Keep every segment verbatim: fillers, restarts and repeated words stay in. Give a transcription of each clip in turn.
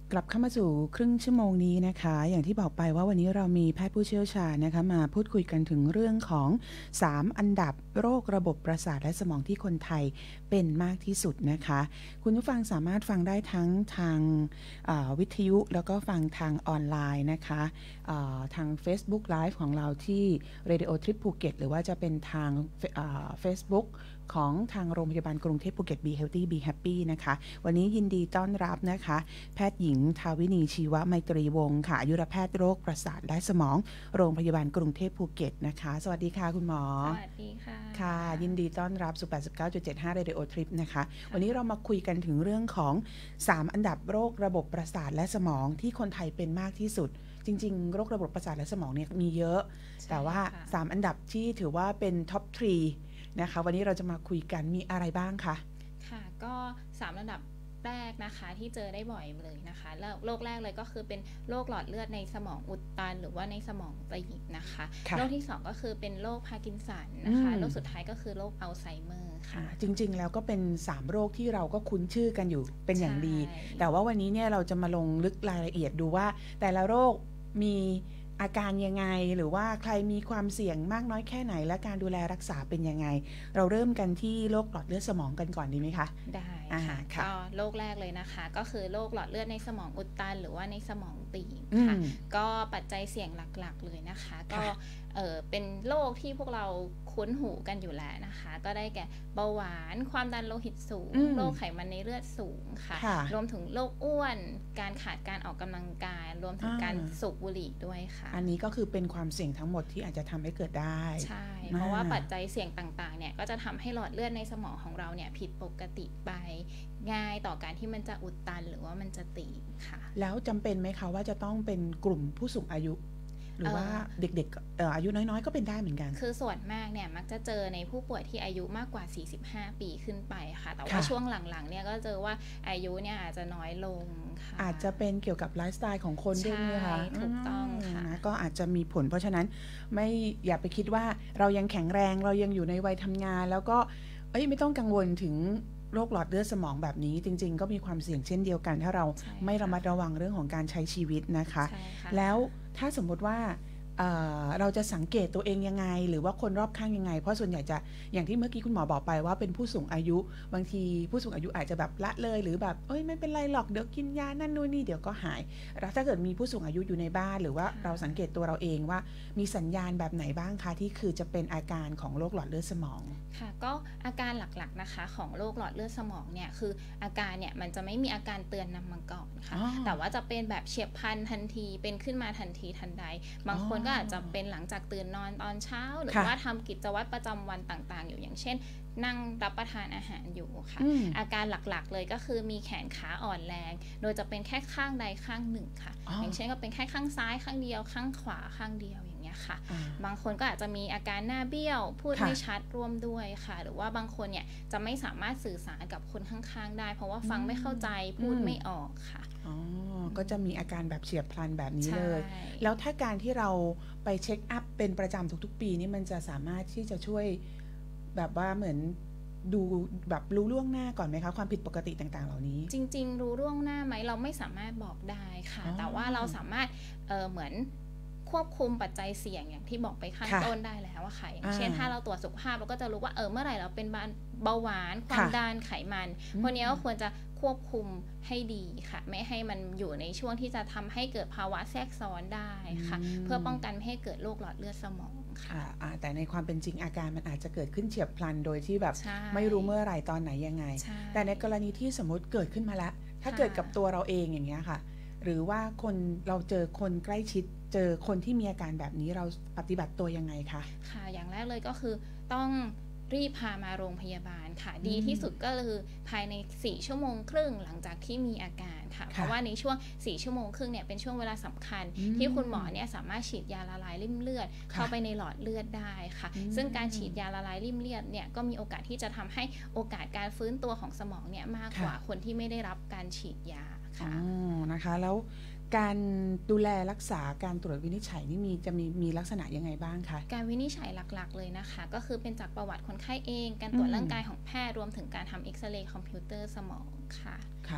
กลับเข้ามาสู่ครึ่งชั่วโมงนี้นะคะอย่างที่บอกไปว่าวันนี้เรามีแพทย์ผู้เชี่ยวชาญนะคะมาพูดคุยกันถึงเรื่องของสามอันดับโรคระบบประสาทและสมองที่คนไทยเป็นมากที่สุดนะคะคุณผู้ฟังสามารถฟังได้ทั้งทางวิทยุแล้วก็ฟังทางออนไลน์นะคะทาง Facebook Live ของเราที่ Radio Trip ภูเก็ตหรือว่าจะเป็นทาง Facebookของทางโรงพยาบาลกรุงเทพภูเก็ต Be Healthy Be Happy นะคะวันนี้ยินดีต้อนรับนะคะแพทย์หญิงทาวินีชีวไมตรีวงศ์ค่ะอายุรแพทย์โรคประสาทและสมองโรงพยาบาลกรุงเทพภูเก็ตนะคะสวัสดีค่ะคุณหมอสวัสดีค่ะค่ะยินดีต้อนรับสู่ แปดสิบเก้าจุดเจ็ดห้า Radio Trip นะคะวันนี้เรามาคุยกันถึงเรื่องของสามอันดับโรคระบบประสาทและสมองที่คนไทยเป็นมากที่สุดจริงๆโรคระบบประสาทและสมองเนี่ยมีเยอะแต่ว่าสามอันดับที่ถือว่าเป็นท็อปสามนะคะวันนี้เราจะมาคุยกันมีอะไรบ้างคะค่ะก็สามระดับแรกนะคะที่เจอได้บ่อยเลยนะคะแล้วโรคแรกเลยก็คือเป็นโรคหลอดเลือดในสมองอุดตันหรือว่าในสมองตีบนะคะโรคที่สองก็คือเป็นโรคพาร์กินสันนะคะโรคสุดท้ายก็คือโรคอัลไซเมอร์ค่ะจริงๆแล้วก็เป็นสามโรคที่เราก็คุ้นชื่อกันอยู่เป็นอย่างดีแต่ว่าวันนี้เนี่ยเราจะมาลงลึกรายละเอียดดูว่าแต่ละโรคมีอาการยังไงหรือว่าใครมีความเสี่ยงมากน้อยแค่ไหนและการดูแลรักษาเป็นยังไงเราเริ่มกันที่โรคหลอดเลือดสมองกันก่อนดีไหมคะได้ค่ะก็โรคแรกเลยนะคะก็คือโรคหลอดเลือดในสมองอุดตันหรือว่าในสมองตีบค่ะก็ปัจจัยเสี่ยงหลักๆเลยนะคะก็เออเป็นโรคที่พวกเราคุ้นหูกันอยู่แล้วนะคะก็ได้แก่เบาหวานความดันโลหิตสูงโรคไขมันในเลือดสูงค่ะรวมถึงโรคอ้วนการขาดการออกกำลังกายรวมถึงการสูบบุหรี่ด้วยค่ะอันนี้ก็คือเป็นความเสี่ยงทั้งหมดที่อาจจะทำให้เกิดได้ใช่เพราะว่าปัจจัยเสี่ยงต่างๆเนี่ยก็จะทำให้หลอดเลือดในสมองของเราเนี่ยผิดปกติไปง่ายต่อการที่มันจะอุดตันหรือว่ามันจะตีบค่ะแล้วจำเป็นไหมคะว่าจะต้องเป็นกลุ่มผู้สูงอายุหรือว่าเด็กๆอายุน้อยๆก็เป็นได้เหมือนกันคือส่วนมากเนี่ยมักจะเจอในผู้ป่วยที่อายุมากกว่าสี่สิบห้าปีขึ้นไปค่ะแต่ว่าช่วงหลังๆเนี่ยก็เจอว่าอายุเนี่ยอาจจะน้อยลงค่ะอาจจะเป็นเกี่ยวกับไลฟ์สไตล์ของคนด้วยไหมคะถูกต้องค่ะก็อาจจะมีผลเพราะฉะนั้นไม่อย่าไปคิดว่าเรายังแข็งแรงเรายังอยู่ในวัยทำงานแล้วก็เอ้ยไม่ต้องกังวลถึงโรคหลอดเลือดสมองแบบนี้จริงๆก็มีความเสี่ยงเช่นเดียวกันถ้าเราไม่ระมัดระวังเรื่องของการใช้ชีวิตนะคะแล้วถ้าสมมติว่าเ, เราจะสังเกตตัวเองยังไงหรือว่าคนรอบข้างยังไงเพราะส่วนใหญ่จะอย่างที่เมื่อกี้คุณหมอบอกไปว่าเป็นผู้สูงอายุบางทีผู้สูงอายุอาจจะแบบละเลยหรือแบบเอ้ยไม่เป็นไรหรอกเดี๋ยวกินยานั่นนู่นนี่เดี๋ยวก็หายแล้วถ้าเกิดมีผู้สูงอายุอยู่ในบ้านหรือว่าเราสังเกตตัวเราเองว่ามีสัญญาณแบบไหนบ้างคะที่คือจะเป็นอาการของโรคหลอดเลือดสมองค่ะก็อาการหลักๆนะคะของโรคหลอดเลือดสมองเนี่ยคืออาการเนี่ยมันจะไม่มีอาการเตือนนำมาก่อนค่ะแต่ว่าจะเป็นแบบเฉียบพลันทันทีเป็นขึ้นมาทันทีทันใดบางคนก็อาจจะเป็นหลังจากตื่นนอนตอนเช้าหรือว่าทำกิจวัตรประจำวันต่างๆอยู่อย่างเช่นนั่งรับประทานอาหารอยู่ค่ะอาการหลักๆเลยก็คือมีแขนขาอ่อนแรงโดยจะเป็นแค่ข้างใดข้างหนึ่งค่ะอย่างเช่นก็เป็นแค่ข้างซ้ายข้างเดียวข้างขวาข้างเดียวอย่างเงี้ยค่ะบางคนก็อาจจะมีอาการหน้าเบี้ยวพูดไม่ชัดร่วมด้วยค่ะหรือว่าบางคนเนี่ยจะไม่สามารถสื่อสารกับคนข้างๆได้เพราะว่าฟังไม่เข้าใจพูดไม่ออกค่ะอ๋อก็จะมีอาการแบบเฉียบพลันแบบนี้เลยแล้วถ้าการที่เราไปเช็คอัพเป็นประจำทุกๆปีนี่มันจะสามารถที่จะช่วยแบบว่าเหมือนดูแบบรู้ล่วงหน้าก่อนไหมคะความผิดปกติต่างๆเหล่านี้จริงๆรู้ล่วงหน้าไหมเราไม่สามารถบอกได้ค่ะแต่ว่าเราสามารถ เอ่อ เหมือนควบคุมปัจจัยเสี่ยงอย่างที่บอกไปข้างต้นได้แล้วอะค่ะอย่างเช่นถ้าเราตรวจสุขภาพเราก็จะรู้ว่าเออเมื่อไหร่เราเป็นเบาหวานความดันไขมันพวกนี้ก็ควรจะควบคุมให้ดีค่ะไม่ให้มันอยู่ในช่วงที่จะทำให้เกิดภาวะแทรกซ้อนได้ค่ะเพื่อป้องกันไม่ให้เกิดโรคหลอดเลือดสมองค่ะแต่ในความเป็นจริงอาการมันอาจจะเกิดขึ้นเฉียบพลันโดยที่แบบไม่รู้เมื่อไหร่ตอนไหนยังไงแต่ในกรณีที่สมมติเกิดขึ้นมาแล้วถ้าเกิดกับตัวเราเองอย่างเงี้ยค่ะหรือว่าคนเราเจอคนใกล้ชิดเจอคนที่มีอาการแบบนี้เราปฏิบัติตัวยังไงคะค่ะอย่างแรกเลยก็คือต้องรีบพามาโรงพยาบาลค่ะดีที่สุดก็คือภายในสี่ชั่วโมงครึ่งหลังจากที่มีอาการค่ะเพราะว่าในช่วงสี่ชั่วโมงครึ่งเนี่ยเป็นช่วงเวลาสำคัญที่คุณหมอเนี่ยสามารถฉีดยาละลายริ่มเลือดเข้าไปในหลอดเลือดได้ค่ะซึ่งการฉีดยาละลายริ่มเลือดเนี่ยก็มีโอกาสที่จะทำให้โอกาสการฟื้นตัวของสมองเนี่ยมากกว่าคนที่ไม่ได้รับการฉีดยาค่ะนะคะแล้วการดูแลรักษาการตรวจวินิจฉัยนี่มีจะมีมีลักษณะยังไงบ้างคะการวินิจฉัยหลักๆเลยนะคะก็คือเป็นจากประวัติคนไข้เองการตรวจร่างกายของแพทย์รวมถึงการทำเอ็กซเรย์คอมพิวเตอร์สมองค่ะค่ะ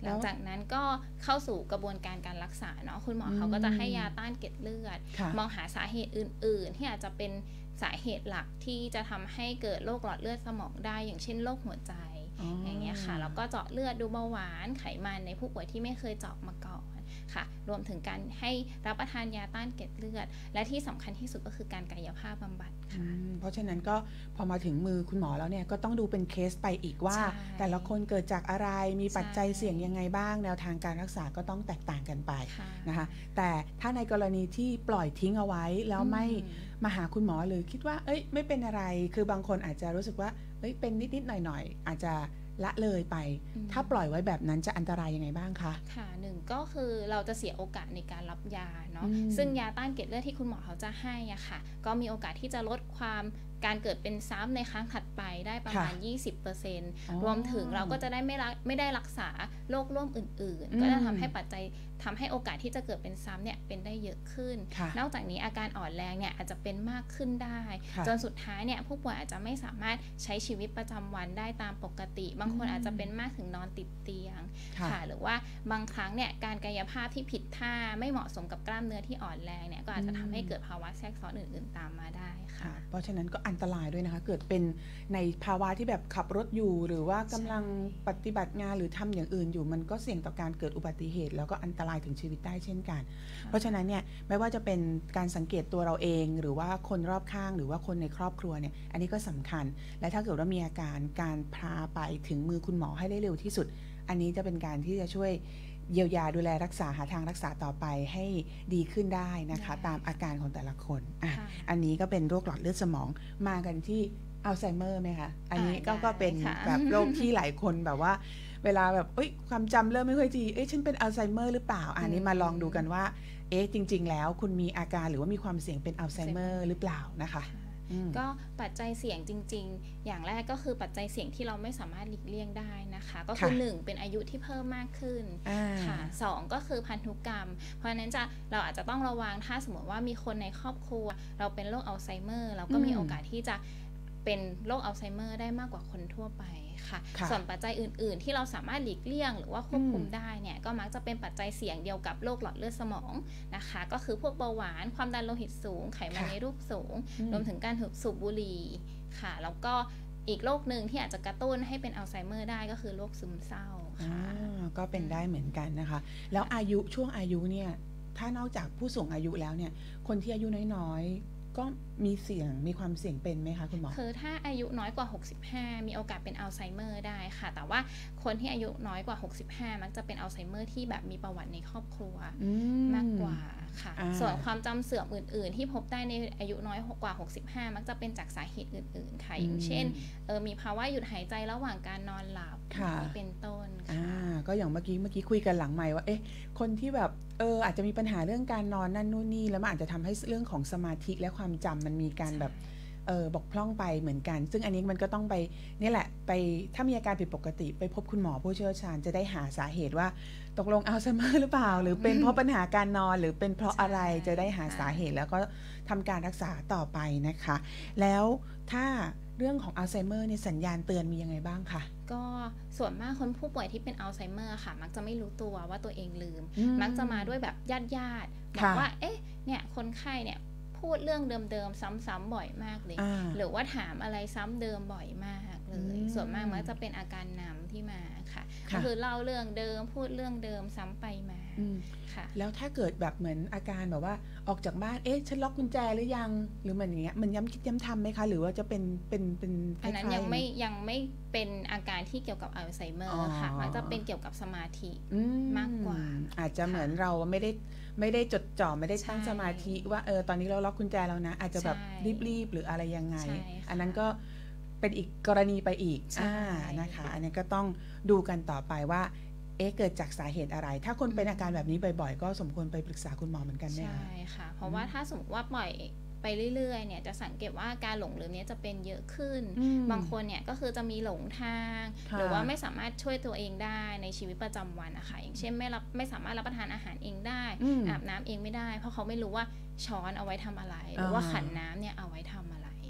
หลังจากนั้นก็เข้าสู่กระบวนการการรักษาเนาะคุณหมอเขาก็จะให้ยาต้านเกล็ดเลือดมองหาสาเหตุอื่นๆที่อาจจะเป็นสาเหตุหลักที่จะทำให้เกิดโรคหลอดเลือดสมองได้อย่างเช่นโรคหัวใจอย่างเงี้ยค่ะแล้วก็เจาะเลือดดูเบาหวานไขมันในผู้ป่วยที่ไม่เคยเจาะมาก่อนค่ะรวมถึงการให้รับประทานยาต้านเกล็ดเลือดและที่สำคัญที่สุดก็คือการกายภาพบำบัดค่ะเพราะฉะนั้นก็พอมาถึงมือคุณหมอแล้วเนี่ยก็ต้องดูเป็นเคสไปอีกว่าแต่ละคนเกิดจากอะไรมีปัจจัยเสี่ยงยังไงบ้างแนวทางการรักษาก็ต้องแตกต่างกันไปนะคะแต่ถ้าในกรณีที่ปล่อยทิ้งเอาไว้แล้วไม่มาหาคุณหมอหรือคิดว่าเอ้ยไม่เป็นอะไรคือบางคนอาจจะรู้สึกว่าเอ้ยเป็นนิดๆหน่อยๆอาจจะละเลยไปถ้าปล่อยไว้แบบนั้นจะอันตรายยังไงบ้างคะค่ะหนึ่งก็คือเราจะเสียโอกาสในการรับยาเนาะซึ่งยาต้านเกล็ดเลือดที่คุณหมอเขาจะให้อะค่ะก็มีโอกาสที่จะลดความการเกิดเป็นซ้ำในครั้งถัดไปได้ประมาณ ยี่สิบเปอร์เซ็นต์ รวมถึงเราก็จะได้ไม่ไม่ได้รักษาโรคร่วมอื่นๆก็จะทำให้ปัจจัยทำให้โอกาสที่จะเกิดเป็นซ้ำเนี่ยเป็นได้เยอะขึ้นนอกจากนี้อาการอ่อนแรงเนี่ยอาจจะเป็นมากขึ้นได้จนสุดท้ายเนี่ยผู้ป่วยอาจจะไม่สามารถใช้ชีวิตประจำวันได้ตามปกติบางคนอาจจะเป็นมากถึงนอนติดเตียงค่ะหรือว่าบางครั้งเนี่ยการกายภาพที่ผิดท่าไม่เหมาะสมกับกล้ามเนื้อที่อ่อนแรงเนี่ยก็อาจจะทำให้เกิดภาวะแทรกซ้อนอื่นๆตามมาได้ค่ะเพราะฉะนั้นก็อันตรายด้วยนะคะเกิดเป็นในภาวะที่แบบขับรถอยู่หรือว่ากำลังปฏิบัติงานหรือทำอย่างอื่นอยู่มันก็เสี่ยงต่อการเกิดอุบัติเหตุแล้วก็อันตรายถึงชีวิตได้เช่นกันเพราะฉะนั้นเนี่ยไม่ว่าจะเป็นการสังเกตตัวเราเองหรือว่าคนรอบข้างหรือว่าคนในครอบครัวเนี่ยอันนี้ก็สำคัญและถ้าเกิดว่ามีอาการการพาไปถึงมือคุณหมอให้ได้เร็วที่สุดอันนี้จะเป็นการที่จะช่วยเยียวยาดูแลรักษาหาทางรักษาต่อไปให้ดีขึ้นได้นะคะตามอาการของแต่ละคนอ่ะอันนี้ก็เป็นโรคหลอดเลือดสมองมากันที่อัลไซเมอร์ไหมคะอันนี้ก็ก็เป็นแบบโรคที่หลายคนแบบว่าเวลาแบบเอ้ยความจำเริ่มไม่ค่อยดีเอ้ยฉันเป็นอัลไซเมอร์หรือเปล่าอันนี้มาลองดูกันว่าเอ๊ะจริงๆแล้วคุณมีอาการหรือว่ามีความเสี่ยงเป็นอัลไซเมอร์หรือเปล่านะคะก็ปัจจัยเสี่ยงจริงๆอย่างแรกก็คือปัจจัยเสี่ยงที่เราไม่สามารถหลีกเลี่ยงได้นะคะก็คือหนึ่งเป็นอายุที่เพิ่มมากขึ้นค่ะสองก็คือพันธุกรรมเพราะฉะนั้นจะเราอาจจะต้องระวังถ้าสมมติว่ามีคนในครอบครัวเราเป็นโรคอัลไซเมอร์เราก็มีโอกาสที่จะเป็นโรคอัลไซเมอร์ได้มากกว่าคนทั่วไปค่ะส่วนปัจจัยอื่นๆที่เราสามารถหลีกเลี่ยงหรือว่าควบคุมได้เนี่ยก็มักจะเป็นปัจจัยเสี่ยงเดียวกับโรคหลอดเลือดสมองนะคะก็คือพวกเบาหวานความดันโลหิตสูงไขมันในรูปสูงรวมถึงการสูบบุหรี่ค่ะแล้วก็อีกโรคหนึ่งที่อาจจะกระตุ้นให้เป็นอัลไซเมอร์ได้ก็คือโรคซึมเศร้าค่ะก็เป็นได้เหมือนกันนะคะแล้วอายุช่วงอายุเนี่ยถ้านอกจากผู้สูงอายุแล้วเนี่ยคนที่อายุน้อยก็มีเสี่ยงมีความเสี่ยงเป็นไหมคะคุณหมอคือถ้าอายุน้อยกว่าหกสิบห้ามีโอกาสเป็นอัลไซเมอร์ได้ค่ะแต่ว่าคนที่อายุน้อยกว่าหกสิบห้ามักจะเป็นอัลไซเมอร์ที่แบบมีประวัติในครอบครัวมากกว่าค่ะส่วนความจำเสื่อมอื่นๆที่พบได้ในอายุน้อยกว่าหกสิบห้ามักจะเป็นจากสาเหตุอื่นๆค่ะอย่างเช่นเออมีภาวะหยุดหายใจระหว่างการนอนหลับเป็นต้นค่ะก็อย่างเมื่อกี้เมื่อกี้คุยกันหลังไมค์ว่าเอ๊ะคนที่แบบเอออาจจะมีปัญหาเรื่องการนอนนั่นนู่นนี่แล้วมันอาจจะทำให้เรื่องของสมาธิและความจำมันมีการแบบเออบกพร่องไปเหมือนกันซึ่งอันนี้มันก็ต้องไปนี่แหละไปถ้ามีอาการผิดปกติไปพบคุณหมอผู้เชี่ยวชาญจะได้หาสาเหตุว่าตกลงอัลไซเมอร์หรือเปล่าหรือเป็นเพราะปัญหาการนอนหรือเป็นเพราะอะไรจะได้หาสาเหตุแล้วก็ทำการรักษาต่อไปนะคะแล้วถ้าเรื่องของอัลไซเมอร์เนี่ยสัญญาณเตือนมียังไงบ้างคะก็ส่วนมากคนผู้ป่วยที่เป็นอัลไซเมอร์ค่ะมักจะไม่รู้ตัวว่าตัวเองลืมมักจะมาด้วยแบบญาติญาติบอกว่าเอ๊ะเนี่ยคนไข้เนี่ยพูดเรื่องเดิมๆซ้ำๆบ่อยมากเลยหรือว่าถามอะไรซ้ำเดิมบ่อยมากเลยส่วนมากมักจะเป็นอาการนำที่มาค่ะก็คือเล่าเรื่องเดิมพูดเรื่องเดิมซ้ำไปมาค่ะแล้วถ้าเกิดแบบเหมือนอาการแบบว่าออกจากบ้านเอ๊ะฉันล็อกกุญแจหรือยังหรือมันอย่างเงี้ยมันย้ำคิดย้ำทำไหมคะหรือว่าจะเป็นเป็นเป็นอันนั้นยังไม่ยังไม่เป็นอาการที่เกี่ยวกับอัลไซเมอร์ค่ะมันจะเป็นเกี่ยวกับสมาธิมากกว่าอาจจะรีบเหมือนเราไม่ได้ไม่ได้จดจ่อไม่ได้ตั้งสมาธิว่าเออตอนนี้เราล็อกกุญแจแล้วนะอาจจะแบบรีบๆหรืออะไรยังไงอันนั้นก็เป็นอีกกรณีไปอีกอ่านะคะอันนี้ก็ต้องดูกันต่อไปว่าเอ๊ะเกิดจากสาเหตุอะไรถ้าคนเป็นอาการแบบนี้บ่อยๆก็สมควรไปปรึกษาคุณหมอเหมือนกันไหมคะใช่ค่ะเพราะว่าถ้าสมมติว่าปล่อยไปเรื่อยๆเนี่ยจะสังเกตว่าการหลงลืมนี้จะเป็นเยอะขึ้นบางคนเนี่ยก็คือจะมีหลงทางหรือว่าไม่สามารถช่วยตัวเองได้ในชีวิตประจำวันนะคะอย่างเช่นไม่รับไม่สามารถรับประทานอาหารเองได้อาบน้ำเองไม่ได้เพราะเขาไม่รู้ว่าช้อนเอาไว้ทำอะไรหรือว่าขันน้ำเนี่ยเอาไว้ทำอะไร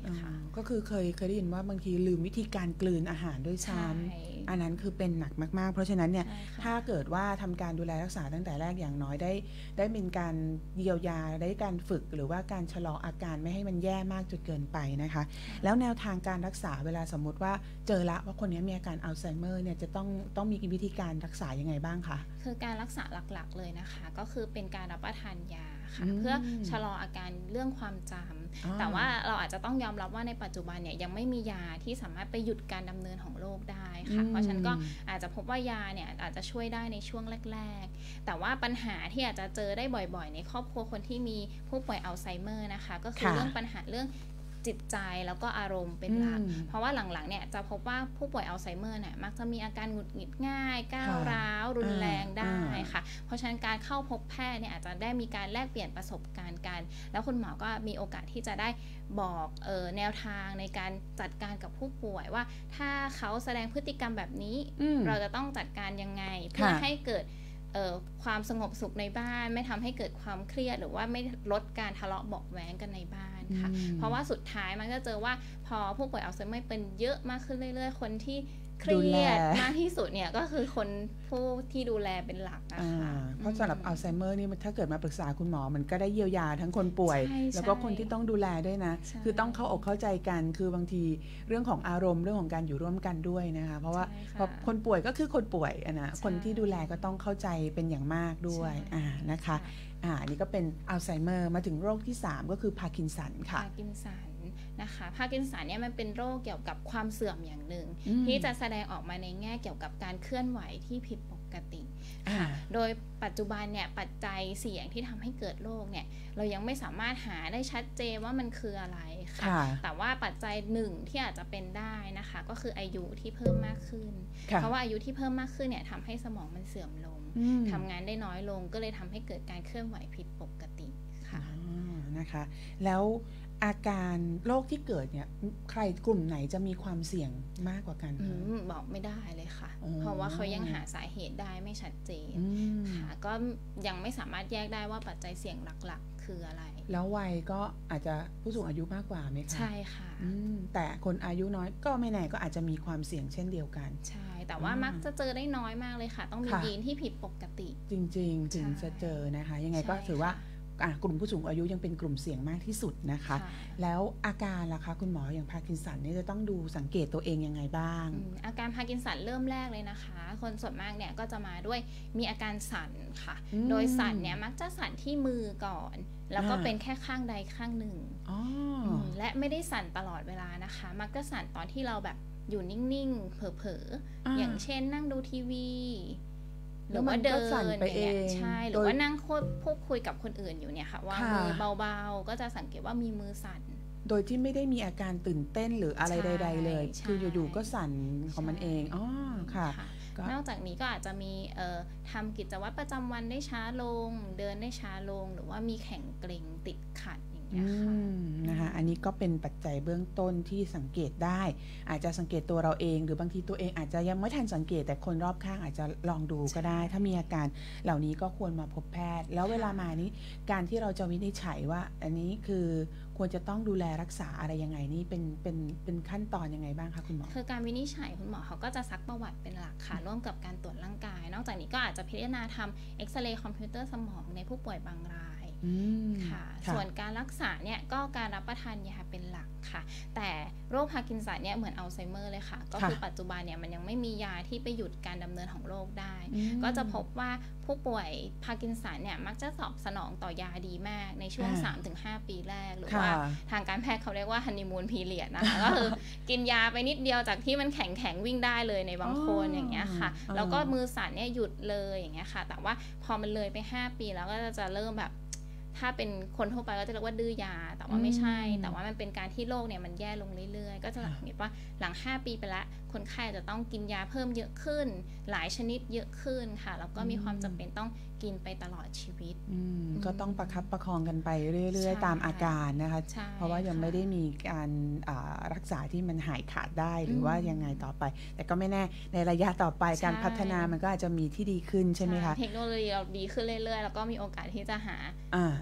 ค่ะก็คือเคยเคยได้ยินว่าบางทีลืมวิธีการกลืนอาหารด้วยซ้ำอันนั้นคือเป็นหนักมากๆเพราะฉะนั้นเนี่ยถ้าเกิดว่าทำการดูแลรักษาตั้งแต่แรกอย่างน้อยได้ได้เป็นการเยียวยาได้การฝึกหรือว่าการชะลออาการไม่ให้มันแย่มากจนเกินไปนะคะแล้วแนวทางการรักษาเวลาสมมติว่าเจอละว่าคนนี้มีอาการอัลไซเมอร์เนี่ยจะต้องต้องมีวิธีการรักษายังไงบ้างคะคือการรักษาหลักๆเลยนะคะก็คือเป็นการรับประทานยาค่ะเพื่อชะลออาการเรื่องความจำแต่ว่าเราอาจจะต้องยอมรับว่าในปัจจุบันเนี่ยยังไม่มียาที่สามารถไปหยุดการดำเนินของโรคได้ค่ะเพราะฉะนั้นก็อาจจะพบว่ายาเนี่ยอาจจะช่วยได้ในช่วงแรกๆแต่ว่าปัญหาที่อาจจะเจอได้บ่อยๆในครอบครัวคนที่มีผู้ป่วยอัลไซเมอร์นะคะก็คือเรื่องปัญหาเรื่องจิตใจแล้วก็อารมณ์เป็นหลักเพราะว่าหลังๆเนี่ยจะพบว่าผู้ป่วยอัลไซเมอร์เนี่ยมักจะมีอาการหงุดหงิดง่ายก้าวร้าวรุนแรงได้ค่ะเพราะฉะนั้นการเข้าพบแพทย์เนี่ยอาจจะได้มีการแลกเปลี่ยนประสบการณ์กันแล้วคุณหมอก็มีโอกาสที่จะได้บอกเอ่อแนวทางในการจัดการกับผู้ป่วยว่าถ้าเขาแสดงพฤติกรรมแบบนี้เราจะต้องจัดการยังไงเพื่อให้เกิดความสงบสุขในบ้านไม่ทำให้เกิดความเครียดหรือว่าไม่ลดการทะเลาะเบาะแว้งกันในบ้านค่ะเพราะว่าสุดท้ายมันก็เจอว่าพอผู้ป่วยอัลไซเมอร์เป็นเยอะมากขึ้นเรื่อยๆคนที่เครียดมากที่สุดเนี่ยก็คือคนผู้ที่ดูแลเป็นหลักนะคะเพราะสำหรับอัลไซเมอร์นี่ถ้าเกิดมาปรึกษาคุณหมอมันก็ได้เยียวยาทั้งคนป่วยแล้วก็คนที่ต้องดูแลด้วยนะคือต้องเข้าอกเข้าใจกันคือบางทีเรื่องของอารมณ์เรื่องของการอยู่ร่วมกันด้วยนะคะเพราะว่าคนป่วยก็คือคนป่วยนะคนที่ดูแลก็ต้องเข้าใจเป็นอย่างมากด้วยนะคะอ่านี่ก็เป็นอัลไซเมอร์มาถึงโรคที่สามก็คือพาร์กินสันค่ะพาร์กินสันนะคะพาร์กินสันเนี่ยมันเป็นโรคเกี่ยวกับความเสื่อมอย่างหนึ่งที่จะแสดงออกมาในแง่เกี่ยวกับการเคลื่อนไหวที่ผิดปกติค่ะโดยปัจจุบันเนี่ยปัจจัยเสี่ยงที่ทำให้เกิดโรคเนี่ยเรายังไม่สามารถหาได้ชัดเจนว่ามันคืออะไรค่ะแต่ว่าปัจจัยหนึ่งที่อาจจะเป็นได้นะคะก็คืออายุที่เพิ่มมากขึ้นเพราะว่าอายุที่เพิ่มมากขึ้นเนี่ยทำให้สมองมันเสื่อมลงทำงานได้น้อยลงก็เลยทำให้เกิดการเคลื่อนไหวผิดปกติค่ะนะคะแล้วอาการโรคที่เกิดเนี่ยใครกลุ่มไหนจะมีความเสี่ยงมากกว่ากันบอกไม่ได้เลยค่ะเพราะว่าเขายังหาสาเหตุได้ไม่ชัดเจนค่ะก็ยังไม่สามารถแยกได้ว่าปัจจัยเสี่ยงหลักๆคืออะไรแล้ววัยก็อาจจะผู้สูงอายุมากกว่าไหมคะใช่ค่ะแต่คนอายุน้อยก็ไม่แน่ก็อาจจะมีความเสี่ยงเช่นเดียวกันใช่แต่ว่ามักจะเจอได้น้อยมากเลยค่ะต้องมียีนที่ผิดปกติจริงๆถึงจะเจอนะคะยังไงก็ถือว่ากลุ่มผู้สูงอายุยังเป็นกลุ่มเสี่ยงมากที่สุดนะคะแล้วอาการล่ะคะคุณหมออย่างพาร์กินสันนี่จะต้องดูสังเกตตัวเองยังไงบ้างอาการพาร์กินสันเริ่มแรกเลยนะคะคนส่วนมากเนี่ยก็จะมาด้วยมีอาการสั่นค่ะโดยสั่นเนี่ยมักจะสั่นที่มือก่อนแล้วก็เป็นแค่ข้างใดข้างหนึ่งและไม่ได้สั่นตลอดเวลานะคะมักจะสั่นตอนที่เราแบบอยู่นิ่งๆเผลอๆอย่างเช่นนั่งดูทีวีหรือว่าเดินไปเองใช่หรือว่านั่งพูดคุยกับคนอื่นอยู่เนี่ยค่ะวางมือเบาๆก็จะสังเกตว่ามีมือสั่นโดยที่ไม่ได้มีอาการตื่นเต้นหรืออะไรใดๆเลยคืออยู่ๆก็สั่นของมันเองอ๋อค่ะนอกจากนี้ก็อาจจะมีทำกิจวัตรประจำวันได้ช้าลงเดินได้ช้าลงหรือว่ามีแข็งเกร็งติดขัดนะคะอันนี้ก็เป็นปัจจัยเบื้องต้นที่สังเกตได้อาจจะสังเกตตัวเราเองหรือบางทีตัวเองอาจจะยังไม่ทันสังเกตแต่คนรอบข้างอาจจะลองดูก็ได้ถ้ามีอาการเหล่านี้ก็ควรมาพบแพทย์แล้วเวลามานี้การที่เราจะวินิจฉัยว่าอันนี้คือควรจะต้องดูแลรักษาอะไรยังไงนี่เป็นเป็นเป็นขั้นตอนยังไงบ้างคะคุณหมอคือการวินิจฉัยคุณหมอเขาก็จะซักประวัติเป็นหลักค่ะร่วมกับการตรวจร่างกายนอกจากนี้ก็อาจจะพิจารณาทำเอ็กซเรย์คอมพิวเตอร์สมองในผู้ป่วยบางรายค่ะส่วนการรักษาเนี่ยก็การรับประทานยาเป็นหลักค่ะแต่โรคพาร์กินสันเนี่ยเหมือนอัลไซเมอร์เลยค่ะก็คือปัจจุบันเนี่ยมันยังไม่มียาที่ไปหยุดการดำเนินของโรคได้ก็จะพบว่าผู้ป่วยพาร์กินสันเนี่ยมักจะตอบสนองต่อยาดีมากในช่วง สามถึงห้า ปีแรกหรือว่าทางการแพทย์เขาเรียกว่าฮันนีมูนพีเรียดนะคะก็คือกินยาไปนิดเดียวจากที่มันแข็งแข็งวิ่งได้เลยในบางคนอย่างเงี้ยค่ะแล้วก็มือสั่นเนี่ยหยุดเลยอย่างเงี้ยค่ะแต่ว่าพอมันเลยไปห้าปีแล้วก็จะเริ่มแบบถ้าเป็นคนทั่วไปก็จะเรียกว่าดื้อยาแต่ว่าไม่ใช่แต่ว่ามันเป็นการที่โรคเนี่ยมันแย่ลงเรื่อยๆก็จะสังเกตว่าหลังห้าปีไปแล้วคนไข้จะต้องกินยาเพิ่มเยอะขึ้นหลายชนิดเยอะขึ้นค่ะแล้วก็มีความจำเป็นต้องกินไปตลอดชีวิตก็ต้องประคับประคองกันไปเรื่อยๆตามอาการนะคะเพราะว่ายังไม่ได้มีการรักษาที่มันหายขาดได้หรือว่ายังไงต่อไปแต่ก็ไม่แน่ในระยะต่อไปการพัฒนามันก็อาจจะมีที่ดีขึ้นใช่ไหมคะเทคโนโลยีเราดีขึ้นเรื่อยๆแล้วก็มีโอกาสที่จะหา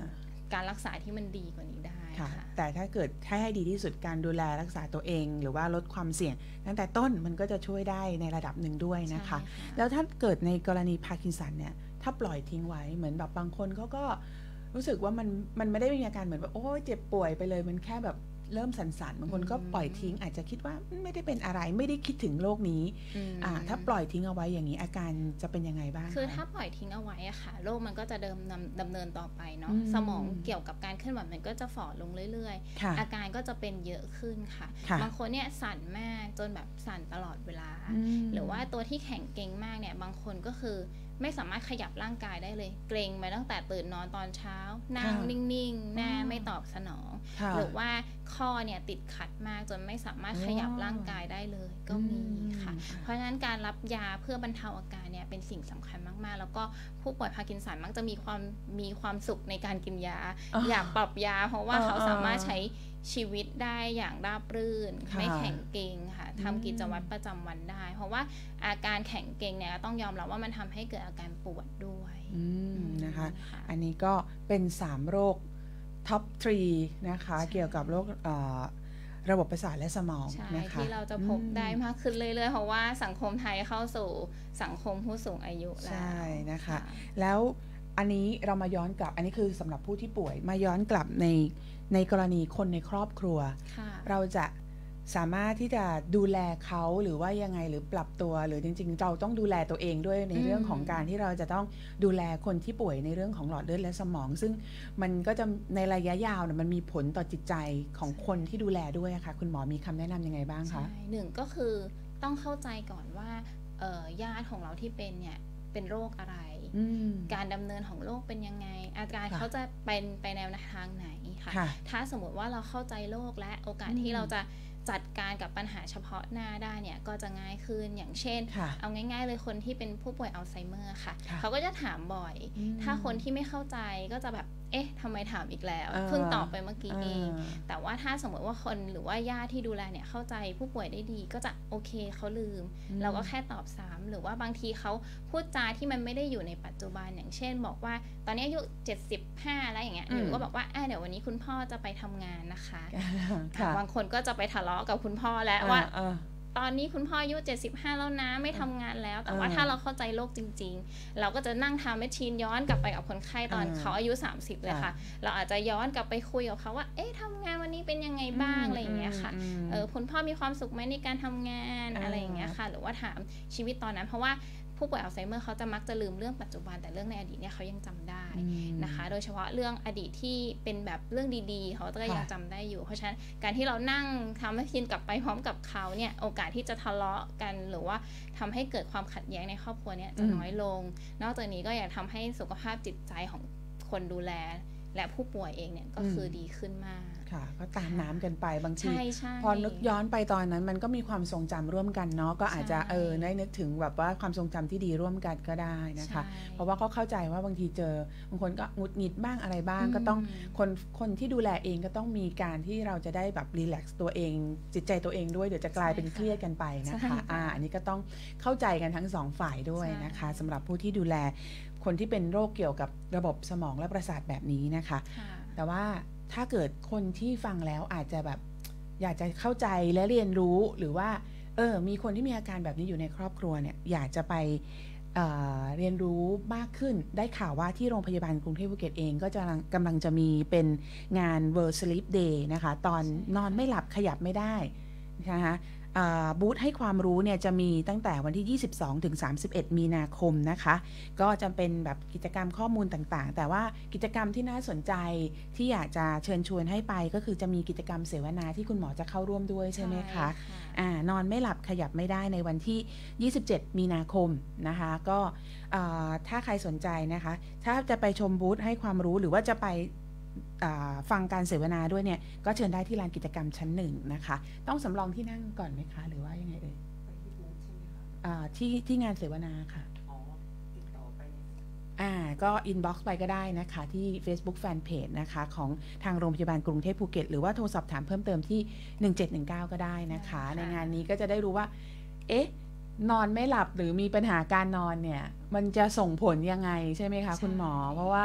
การรักษาที่มันดีกว่านี้ได้ค่ะแต่ถ้าเกิดให้ให้ดีที่สุดการดูแลรักษาตัวเองหรือว่าลดความเสี่ยงตั้งแต่ต้นมันก็จะช่วยได้ในระดับหนึ่งด้วยนะคะแล้วถ้าเกิดในกรณีพาร์กินสันเนี่ยถ้าปล่อยทิ้งไว้เหมือนแบบบางคนเขาก็รู้สึกว่ามันมันไม่ได้มีอาการเหมือนแบบโอ้ยเจ็บป่วยไปเลยมันแค่แบบเริ่มสั่นๆบางคนก็ปล่อยทิ้งอาจจะคิดว่าไม่ได้เป็นอะไรไม่ได้คิดถึงโรคนี้อ่าถ้าปล่อยทิ้งเอาไว้อย่างนี้อาการจะเป็นยังไงบ้างคือถ้าปล่อยทิ้งเอาไว้อะค่ะโรคมันก็จะเดิมดำเนินต่อไปเนาะสมองเกี่ยวกับการเคลื่อนไหวมันก็จะฝ่อลงเรื่อยๆอาการก็จะเป็นเยอะขึ้นค่ะบางคนเนี่ยสั่นมากจนแบบสั่นตลอดเวลาหรือว่าตัวที่แข็งเกร็งมากเนี่ยบางคนก็คือไม่สามารถขยับร่างกายได้เลยเกร็งมาตั้งแต่ตื่นนอนตอนเช้านั่งนิ่งๆหน้าไม่ตอบสนองหรือว่าข้อเนี่ยติดขัดมากจนไม่สามารถขยับร่างกายได้เลยก็มีค่ะเพราะฉะนั้นการรับยาเพื่อบรรเทาอาการเนี่ยเป็นสิ่งสำคัญมากๆแล้วก็ผู้ป่วยพาร์กินสันมักจะมีความมีความสุขในการกินยาอยากปรับยาเพราะว่าเขาสามารถใช้ชีวิตได้อย่างราบรื่นไม่แข็งเกร็งค่ะทำกิจวัตรประจำวันได้เพราะว่าอาการแข็งเกร็งเนี่ยต้องยอมรับว่ามันทำให้เกิดอาการปวดด้วยนะคะอันนี้ก็เป็นสามโรคท็อปสามนะคะเกี่ยวกับโรคระบบประสาทและสมองนะคะที่เราจะพบได้มากขึ้นเรื่อยๆเพราะว่าสังคมไทยเข้าสู่สังคมผู้สูงอายุแล้วใช่นะคะแล้วอันนี้เรามาย้อนกลับอันนี้คือสำหรับผู้ที่ป่วยมาย้อนกลับในในกรณีคนในครอบครัวเราจะสามารถที่จะดูแลเขาหรือว่ายังไงหรือปรับตัวหรือจริงๆเราต้องดูแลตัวเองด้วยในเรื่องของการที่เราจะต้องดูแลคนที่ป่วยในเรื่องของหลอดเลือดและสมองซึ่งมันก็จะในระยะยาวเนี่ยมันมีผลต่อจิตใจของคนที่ดูแลด้วยนะคะคุณหมอมีคำแนะนำยังไงบ้างคะหนึ่งก็คือต้องเข้าใจก่อนว่าญาติของเราที่เป็นเนี่ยเป็นโรคอะไรการดำเนินของโรคเป็นยังไงอาการเขาจะเป็นไปแนวทางไหนค่ะถ้าสมมติว่าเราเข้าใจโรคและโอกาสที่เราจะจัดการกับปัญหาเฉพาะหน้าได้เนี่ยก็จะง่ายขึ้นอย่างเช่นเอาง่ายๆเลยคนที่เป็นผู้ป่วยอัลไซเมอร์ค่ะเขาก็จะถามบ่อยถ้าคนที่ไม่เข้าใจก็จะแบบเอ๊ะทำไมถามอีกแล้วเพิ่งตอบไปเมื่อกี้เองแต่ว่าถ้าสมมติว่าคนหรือว่าญาติที่ดูแลเนี่ยเข้าใจผู้ป่วยได้ดีก็จะโอเคเขาลืมเราก็แค่ตอบซ้ำหรือว่าบางทีเขาพูดจาที่มันไม่ได้อยู่ในปัจจุบันอย่างเช่นบอกว่าตอนนี้อายุเจ็ดสิบห้าแล้วอย่างเงี้ยหรือก็บอกว่าเดี๋ยววันนี้คุณพ่อจะไปทำงานนะคะบางคนก็จะไปทะเลาะกับคุณพ่อแล้วว่าตอนนี้คุณพ่ออายุเจ็ดสิบห้าแล้วนะไม่ทำงานแล้วแต่ว่าถ้าเราเข้าใจโรคจริงๆเราก็จะนั่งทำแมชชีนย้อนกลับไปกับคนไข้ตอนเขาอายุสามสิบเลยค่ะเราอาจจะย้อนกลับไปคุยกับเขาว่าเอ๊ะทำงานวันนี้เป็นยังไงบ้างอะไรอย่างเงี้ยค่ะเออคุณพ่อมีความสุขไหมในการทำงานอะไรอย่างเงี้ยค่ะหรือว่าถามชีวิตตอนนั้นเพราะว่าผู้ป่วยอัลไซเมอร์เขาจะมักจะลืมเรื่องปัจจุบันแต่เรื่องในอดีตเนี่ยเขายังจำได้นะคะโดยเฉพาะเรื่องอดีตที่เป็นแบบเรื่องดีๆเขาก็ยังจำได้อยู่เพราะฉะนั้นการที่เรานั่งทำให้ชินกลับไปพร้อมกับเขาเนี่ยโอกาสที่จะทะเลาะกันหรือว่าทำให้เกิดความขัดแย้งในครอบครัวเนี่ยจะน้อยลงนอกจากนี้ก็อยากทำให้สุขภาพจิตใจของคนดูแลและผู้ป่วยเองเนี่ยก็คือดีขึ้นมากค่ะก็ตามน้ำกันไปบางทีพอนึกย้อนไปตอนนั้นมันก็มีความทรงจำร่วมกันเนาะก็อาจจะเออได้นึกถึงแบบว่าความทรงจำที่ดีร่วมกันก็ได้นะคะเพราะว่าก็เข้าใจว่าบางทีเจอบางคนก็หงุดหงิดบ้างอะไรบ้างก็ต้องคนคนที่ดูแลเองก็ต้องมีการที่เราจะได้แบบรีแลกซ์ตัวเองจิตใจตัวเองด้วยเดี๋ยวจะกลายเป็นเครียดกันไปนะคะอ่าอันนี้ก็ต้องเข้าใจกันทั้งสองฝ่ายด้วยนะคะสำหรับผู้ที่ดูแลคนที่เป็นโรคเกี่ยวกับระบบสมองและประสาทแบบนี้นะคะแต่ว่าถ้าเกิดคนที่ฟังแล้วอาจจะแบบอยากจะเข้าใจและเรียนรู้หรือว่าเออมีคนที่มีอาการแบบนี้อยู่ในครอบครัวเนี่ยอยากจะไป เอ่อ เรียนรู้มากขึ้นได้ข่าวว่าที่โรงพยาบาลกรุงเทพภูเก็ตเองก็จะกำลังจะมีเป็นงาน World Sleep Day นะคะตอนนอนไม่หลับขยับไม่ได้นะคะบูธให้ความรู้เนี่ยจะมีตั้งแต่วันที่ยี่สิบสองถึงสามสิบเอ็ดมีนาคมนะคะก็จะเป็นแบบกิจกรรมข้อมูลต่างๆแต่ว่ากิจกรรมที่น่าสนใจที่อยากจะเชิญชวนให้ไปก็คือจะมีกิจกรรมเสวนาที่คุณหมอจะเข้าร่วมด้วยใช่ไหมคะอ่านอนไม่หลับขยับไม่ได้ในวันที่ยี่สิบเจ็ดมีนาคมนะคะก็ถ้าใครสนใจนะคะถ้าจะไปชมบูธให้ความรู้หรือว่าจะไปฟังการเสวนาด้วยเนี่ยก็เชิญได้ที่ลานกิจกรรมชั้นหนึ่งนะคะต้องสำรองที่นั่งก่อนไหมคะหรือว่ายังไงเอ่ยที่ที่งานเสวนาค่ะอ๋อติดต่อไปอ่าก็อินบ็อกซ์ไปก็ได้นะคะที่ Facebook Fanpage นะคะของทางโรงพยาบาลกรุงเทพภูเก็ตหรือว่าโทรสอบถามเพิ่มเติมที่หนึ่งเจ็ดหนึ่งเก้าก็ได้นะคะในงานนี้ก็จะได้รู้ว่าเอ๊ะนอนไม่หลับหรือมีปัญหาการนอนเนี่ยมันจะส่งผลยังไงใช่ไหมคะคุณหมอเพราะว่า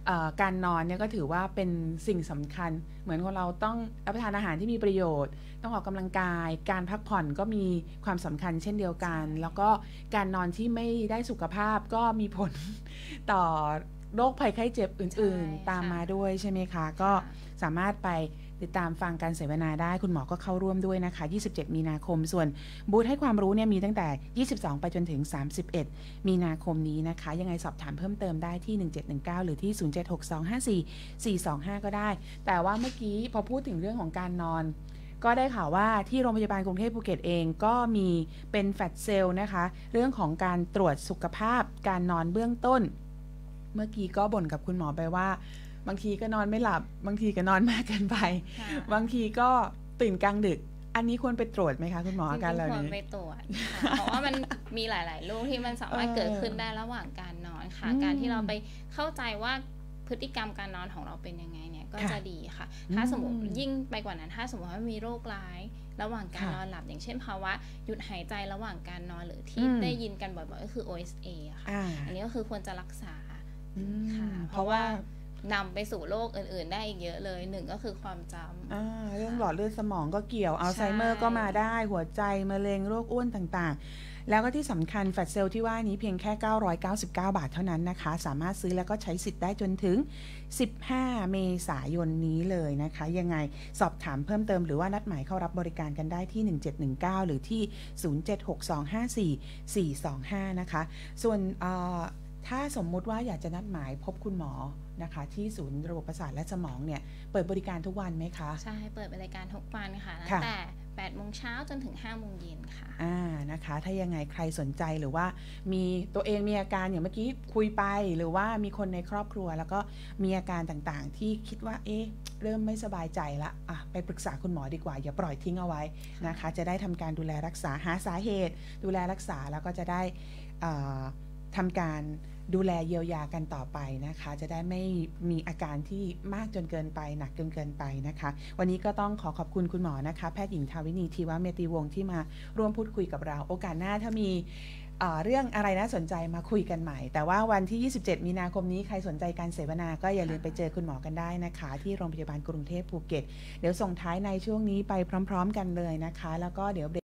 การนอนเนี่ยก็ถือว่าเป็นสิ่งสำคัญเหมือนคนเราต้องรับประทานอาหารที่มีประโยชน์ต้องออกกำลังกายการพักผ่อนก็มีความสำคัญเช่นเดียวกันแล้วก็การนอนที่ไม่ได้สุขภาพก็มีผลต่อโรคภัยไข้เจ็บอื่นๆตามมาด้วยใช่ไหมคะก็สามารถไปติดตามฟังการเสวนาได้คุณหมอก็เข้าร่วมด้วยนะคะยี่สิบเจ็ดมีนาคมส่วนบูธให้ความรู้เนี่ยมีตั้งแต่ยี่สิบสองไปจนถึงสามสิบเอ็ดมีนาคมนี้นะคะยังไงสอบถามเพิ่มเติมได้ที่หนึ่งเจ็ดหนึ่งเก้าหรือที่ศูนย์เจ็ดหก สองห้าสี่ สี่ สองห้าก็ได้แต่ว่าเมื่อกี้พอพูดถึงเรื่องของการนอนก็ได้ข่าวว่าที่โรงพยาบาลกรุงเทพภูเก็ตเองก็มีเป็นแฟลชเซลล์นะคะเรื่องของการตรวจสุขภาพการนอนเบื้องต้นเมื่อกี้ก็บ่นกับคุณหมอไปว่าบางทีก็นอนไม่หลับบางทีก็นอนมากเกินไปบางทีก็ตื่นกลางดึกอันนี้ควรไปตรวจไหมคะคุณหมออาการเหล่านี้ควรไปตรวจเพราะว่ามันมีหลายๆโรคที่มันสามารถเกิดขึ้นได้ระหว่างการนอนค่ะการที่เราไปเข้าใจว่าพฤติกรรมการนอนของเราเป็นยังไงเนี่ยก็จะดีค่ะถ้าสมมติยิ่งไปกว่านั้นถ้าสมมติว่ามีโรคร้ายระหว่างการนอนหลับอย่างเช่นภาวะหยุดหายใจระหว่างการนอนหรือที่ได้ยินกันบ่อยๆก็คือ โอ เอส เอ ค่ะอันนี้ก็คือควรจะรักษาค่ะเพราะว่านำไปสู่โรคอื่นๆได้อีกเยอะเลยหนึ่งก็คือความจำเรื่องหลอดเลือดสมองก็เกี่ยวอัลไซเมอร์ก็มาได้หัวใจมะเร็งโรคอ้วนต่างๆแล้วก็ที่สำคัญแฟลชเซลล์ที่ว่านี้เพียงแค่เก้าร้อยเก้าสิบเก้าบาทเท่านั้นนะคะสามารถซื้อแล้วก็ใช้สิทธิ์ได้จนถึงสิบห้าเมษายนนี้เลยนะคะยังไงสอบถามเพิ่มเติมหรือว่านัดหมายเข้ารับบริการกันได้ที่หนึ่งเจ็ดหนึ่งเก้าหรือที่ศูนย์เจ็ดหก สองห้าสี่ สี่ สองห้านะคะส่วนถ้าสมมุติว่าอยากจะนัดหมายพบคุณหมอนะคะที่ศูนย์ระบบประสาทและสมองเนี่ยเปิดบริการทุกวันไหมคะใช่เปิดบริการทุกวันค่ะตั้งแต่แปดโมงเช้าจนถึงห้าโมงเย็นค่ะอ่านะคะถ้ายังไงใครสนใจหรือว่ามีตัวเองมีอาการอย่างเมื่อกี้คุยไปหรือว่ามีคนในครอบครัวแล้วก็มีอาการต่างๆที่คิดว่าเอ๊ะเริ่มไม่สบายใจละอ่ะไปปรึกษาคุณหมอดีกว่าอย่าปล่อยทิ้งเอาไว้นะคะจะได้ทำการดูแลรักษาหาสาเหตุดูแลรักษาแล้วก็จะได้ทำการดูแลเยียวยากันต่อไปนะคะจะได้ไม่มีอาการที่มากจนเกินไปหนักจนเกินไปนะคะวันนี้ก็ต้องขอขอบคุณคุณหมอนะคะแพทย์หญิงทาวินีทีวเมตีวงศ์ที่มาร่วมพูดคุยกับเราโอกาสหน้าถ้ามีเอ่อเรื่องอะไรน่าสนใจมาคุยกันใหม่แต่ว่าวันที่ยี่สิบเจ็ดมีนาคมนี้ใครสนใจการเสวนาก็อย่าลืมไปเจอคุณหมอกันได้นะคะที่โรงพยาบาลกรุงเทพภูเก็ตเดี๋ยวส่งท้ายในช่วงนี้ไปพร้อมๆกันเลยนะคะแล้วก็เดี๋ยว